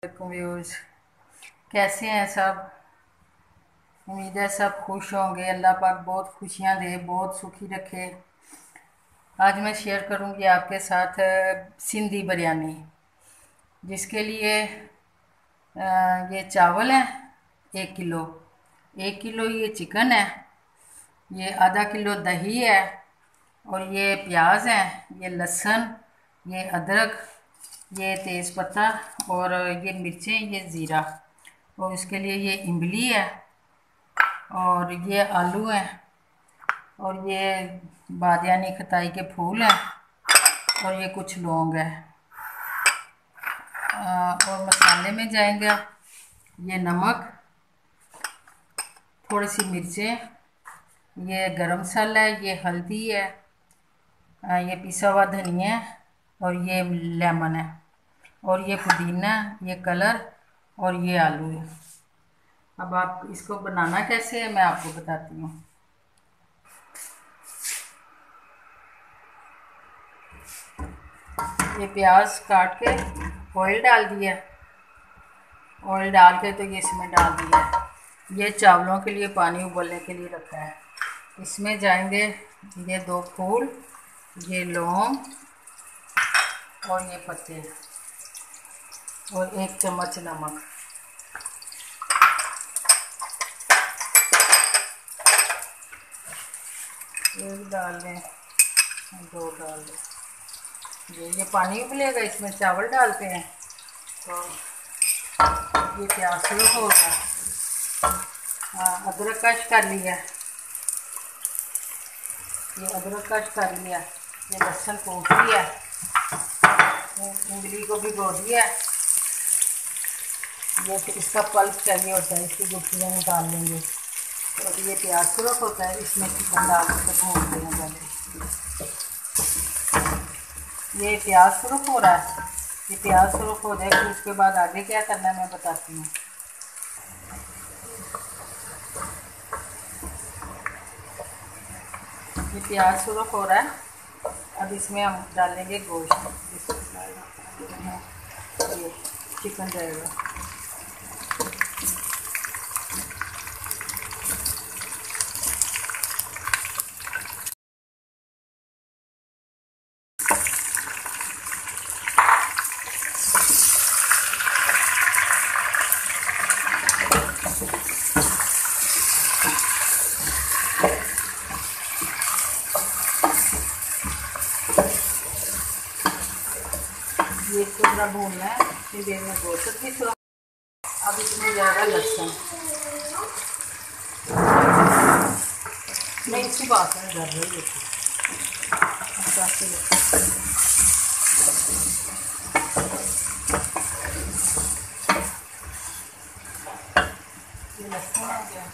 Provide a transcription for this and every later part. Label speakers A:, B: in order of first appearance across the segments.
A: Views कैसे हैं सब। उम्मीद है सब खुश होंगे। अल्लाह पाक बहुत खुशियां दे, बहुत सुखी रखे। आज मैं शेयर करूंगी आपके साथ सिंधी बिरयानी, जिसके लिए ये चावल है 1 किलो, 1 किलो ये चिकन है, ये आधा किलो दही है, और ये प्याज है, ये लहसुन, ये अदरक, ये तेज़पत्ता, और ये मिर्चें, ये ज़ीरा, और इसके लिए ये इमली है, और ये आलू हैं, और ये बादियानी खताई के फूल हैं, और ये कुछ लौंग है। और मसाले में जाएंगे ये नमक, थोड़ी सी मिर्चें, ये गरम मसाला है, ये हल्दी है, ये पिसा हुआ धनिया है, और ये लेमन है, और ये पुदीना, ये कलर, और ये आलू है। अब आप इसको बनाना कैसे है मैं आपको बताती हूँ। ये प्याज काट के ऑयल डाल दिया, ऑयल डाल के तो ये इसमें डाल दिया। ये चावलों के लिए पानी उबलने के लिए रखा है। इसमें जाएंगे ये 2 फूल, ये लौंग, और ये पत्ते, और 1 चम्मच नमक। एक डाल दें, 2 डाल दें। ये पानी उबलेगा, इसमें चावल डालते हैं। तो ये प्याज शुरू होगा। अदरक कश कर लिया, ये अदरक कश कर लिया, ये लहसुन कूट लिया, इमली को भिगो दिया। ये इसका पल्प चाहिए होता है, इसकी गुठलियाँ निकाल लेंगे। तो अभी ये प्याज सुरख होता है, इसमें चिकन डाल के भूनते हैं पहले। ये प्याज सुरख हो रहा है, ये प्याज सुरख हो जाएगी, उसके बाद आगे क्या करना है मैं बताती हूँ। ये प्याज सुरख हो रहा है, अब इसमें हम डालेंगे गोश्त। ये चिकन जाएगा। ये इसको थोड़ा भूनना है, इतनी देर में गोश्त भी थोड़ा। अब इसमें जाएगा लहसुन। मैं इसी बात में डर रही थी। ये लहसुन आ गया,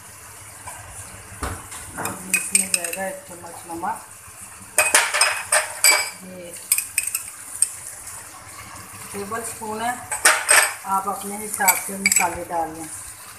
A: इसमें जाएगा 1 चम्मच नमक, ये टेबल स्पून है, आप अपने हिसाब से मसाले डाल लें।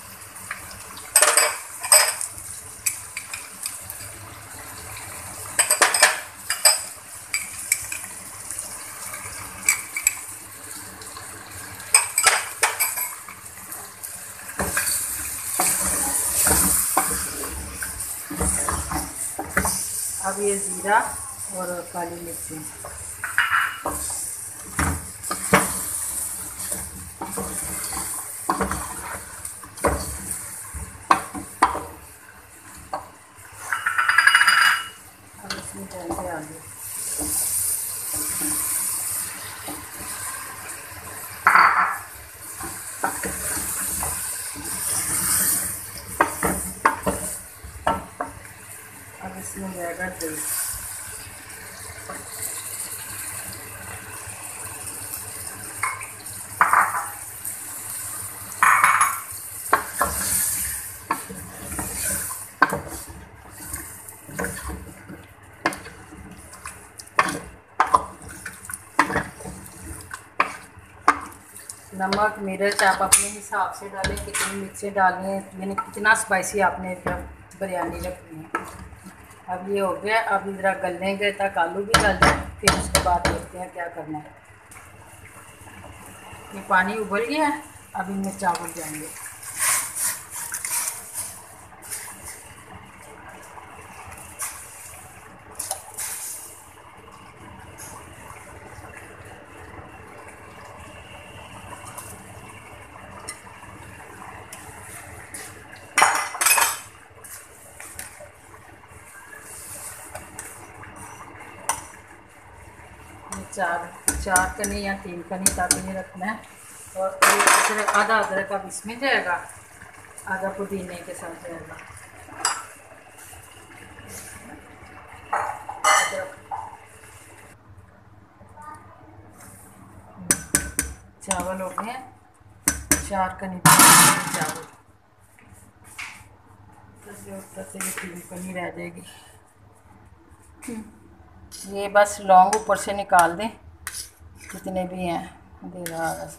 A: अब ये ज़ीरा और काली मिर्ची, अब इसमें जाएंगे आलू। अब इसमें जाएगा दही। नमक मिर्च आप अपने हिसाब से डालें, कितनी मिर्चें डालनी है, यानी कितना स्पाइसी आपने बिरयानी रखनी है। अब ये हो गया, अब ज़रा गलने तक आलू भी गल जाए, फिर उसके बाद देखते हैं क्या करना है। ये पानी उबल गया है, अब इनमें चावल जाएंगे। चार चार कनी या 3 कनी तक ये रखना है। और अदरक, आधा अदरक अब इसमें जाएगा, आधा पुदीने के साथ जाएगा। अदरक, चावल हो गए 4 कनी चावल, तो ऊपर से ये 3 कनी रह जाएगी। ये बस लौंग ऊपर से निकाल दें, जितने भी हैं दे रहा है।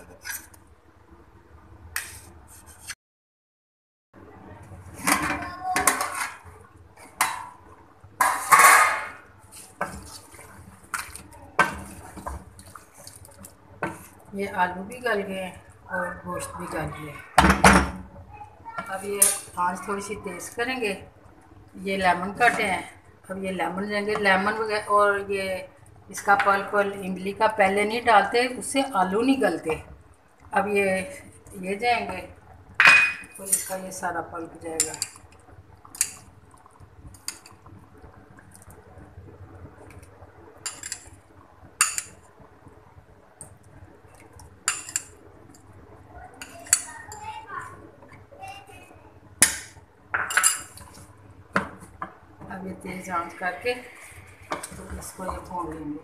A: ये आलू भी गल गए और गोश्त भी गल गया। अब ये आंच थोड़ी सी तेज़ करेंगे। ये लेमन काटे हैं, अब ये लेमन लेंगे, लेमन वगैरह। और ये इसका पल्प इमली का पहले नहीं डालते, उससे आलू नहीं गलते। अब ये जाएंगे, तो इसका ये सारा पल्प जाएगा। अब ये तेज़ आंच करके तो इसको ये भून लेंगे।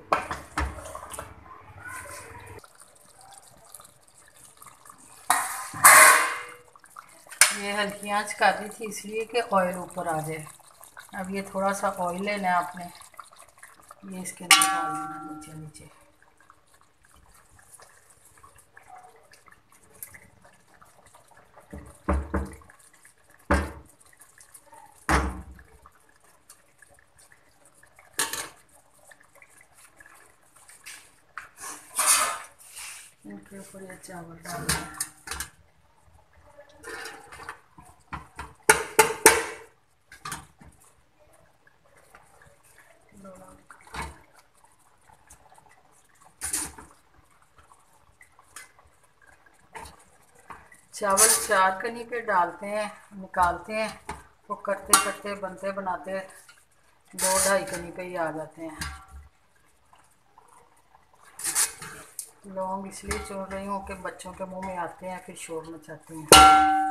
A: ये हल्की आंच कर दी थी इसलिए कि ऑयल ऊपर आ जाए। अब ये थोड़ा सा ऑयल लेना है आपने, ये इसके अंदर डाल देना नीचे नीचे। इनके ऊपर ये चावल डाल देना। चावल 4 कनी पे डालते हैं, निकालते हैं, तो करते करते बनते बनाते 2-2.5 कनी पे ही आ जाते हैं। लौंग इसलिए छोड़ रही हूँ कि बच्चों के मुंह में आते हैं फिर शोर मचाते हैं।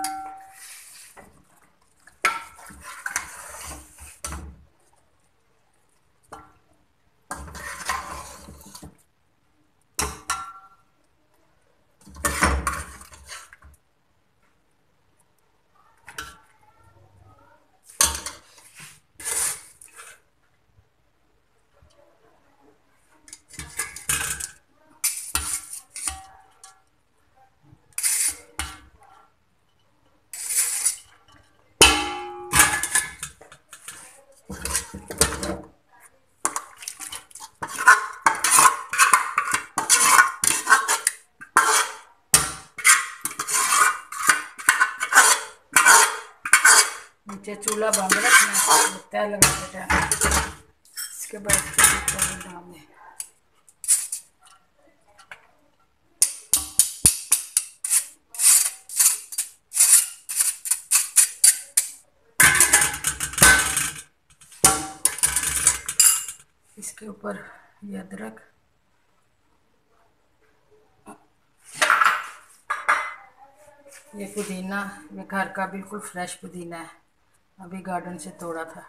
A: नीचे चूल्हा बंद रखना है, तय लगाते टाइम। इसके बाद डाल दें। इसके ऊपर ये अदरक, ये पुदीना, ये घर का बिल्कुल फ्रेश पुदीना है, अभी गार्डन से तोड़ा था।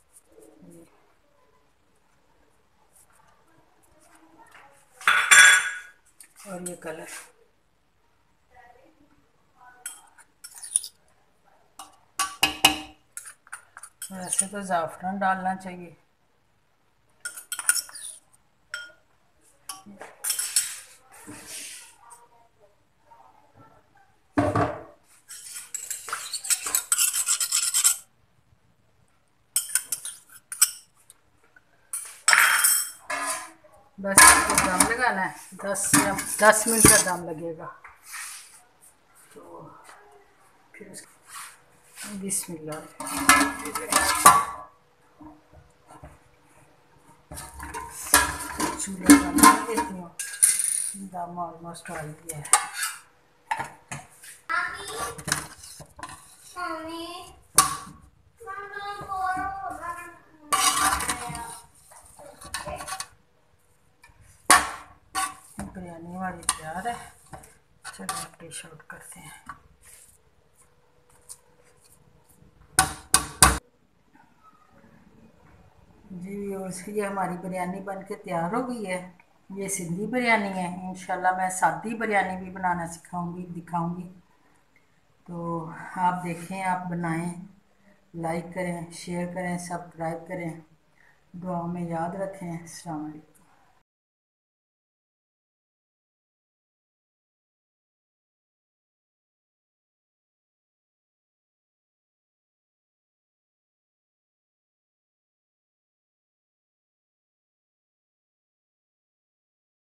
A: और ये कलर, वैसे तो ज़ाफ़रान डालना चाहिए। बस इसको दम लगाना है, 10 मिनट का दम लगेगा। बिस्मिल्लाह। चूल्हा बना देती हूँ। दम ऑलमोस्ट आ गया है। बिरयानी हमारी तैयार है। चलिए डिश आउट करते हैं। जी व्यूअर्स, ये हमारी बिरयानी बन के तैयार हो गई है। ये सिंधी बिरयानी है। इंशाल्लाह मैं सादी बिरयानी भी बनाना सिखाऊंगी, दिखाऊंगी। तो आप देखें, आप बनाएं, लाइक करें, शेयर करें, सब्सक्राइब करें, दुआओं में याद रखें। अस्सलाम वालेकुम।